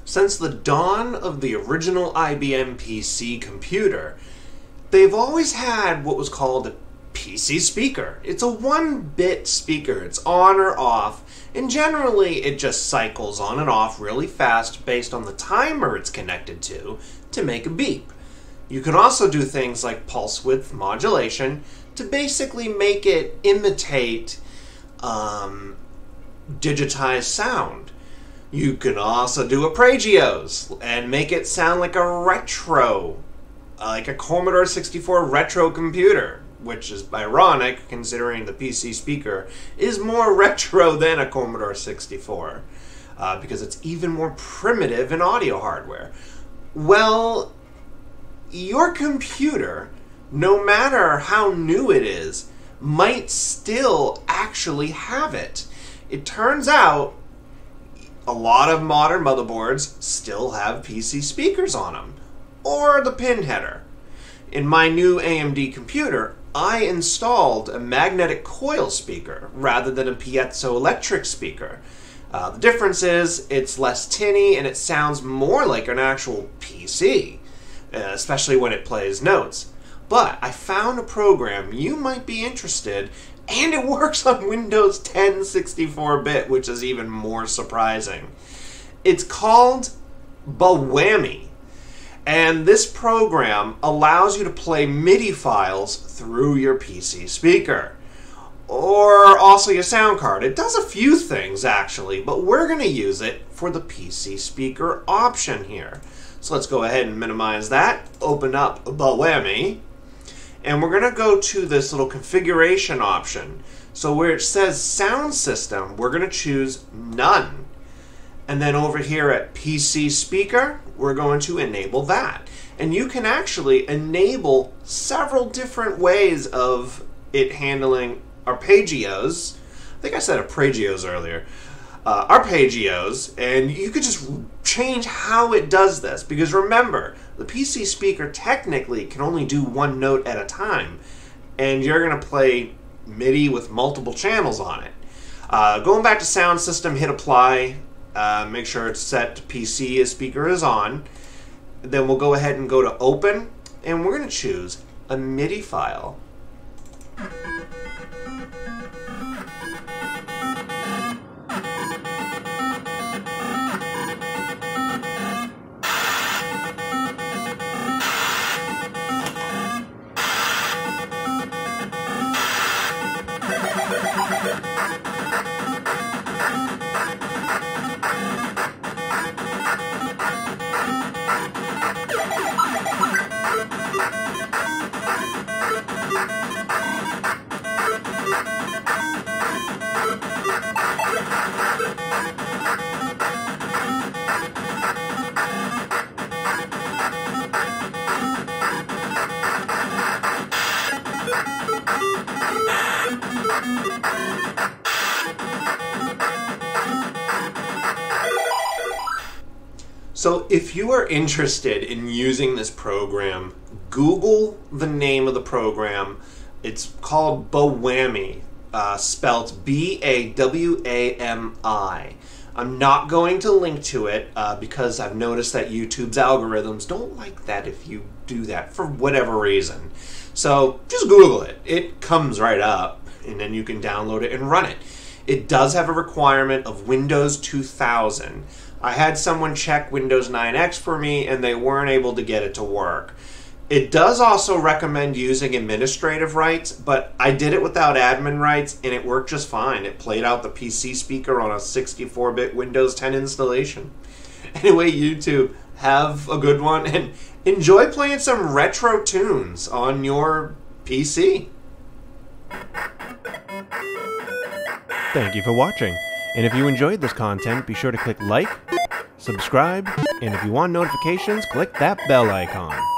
Since the dawn of the original IBM PC computer, they've always had what was called a PC speaker. It's a 1-bit speaker. It's on or off, and generally it just cycles on and off really fast based on the timer it's connected to make a beep. You can also do things like pulse width modulation to basically make it imitate digitized sound. You can also do arpeggios and make it sound like a retro, like a Commodore 64 retro computer, which is ironic considering the PC speaker is more retro than a Commodore 64 because it's even more primitive in audio hardware. Well, your computer, no matter how new it is, might still actually have it. It turns out a lot of modern motherboards still have PC speakers on them, or the pin header. In my new AMD computer, I installed a magnetic coil speaker rather than a piezoelectric speaker. The difference is it's less tinny and it sounds more like an actual PC, especially when it plays notes. But I found a program you might be interested, and it works on Windows 10 64-bit, which is even more surprising. It's called Bawammy, and this program allows you to play MIDI files through your PC speaker, or also your sound card. It does a few things, actually, but we're going to use it for the PC speaker option here. So let's go ahead and minimize that, open up Bawammy, and we're going to go to this little configuration option. So where it says sound system, we're going to choose none. And then over here at PC speaker, we're going to enable that. And you can actually enable several different ways of it handling arpeggios. I think I said arpeggios earlier. Arpeggios, and you could just change how it does this, because remember, the PC speaker technically can only do one note at a time, and you're going to play MIDI with multiple channels on it. Going back to sound system, hit apply, make sure it's set to PC as speaker is on. Then we'll go ahead and go to open, and we're going to choose a MIDI file. So if you are interested in using this program, Google the name of the program. It's called Bawammy, spelled B-A-W-A-M-I. I'm not going to link to it because I've noticed that YouTube's algorithms don't like that if you do that for whatever reason. So just Google it. It comes right up, and then you can download it and run it. It does have a requirement of Windows 2000. I had someone check Windows 9X for me, and they weren't able to get it to work. It does also recommend using administrative rights, but I did it without admin rights, and it worked just fine. It played out the PC speaker on a 64-bit Windows 10 installation. Anyway, YouTube, have a good one, and enjoy playing some retro tunes on your PC. Thank you for watching. And if you enjoyed this content, be sure to click like, subscribe, and if you want notifications, click that bell icon.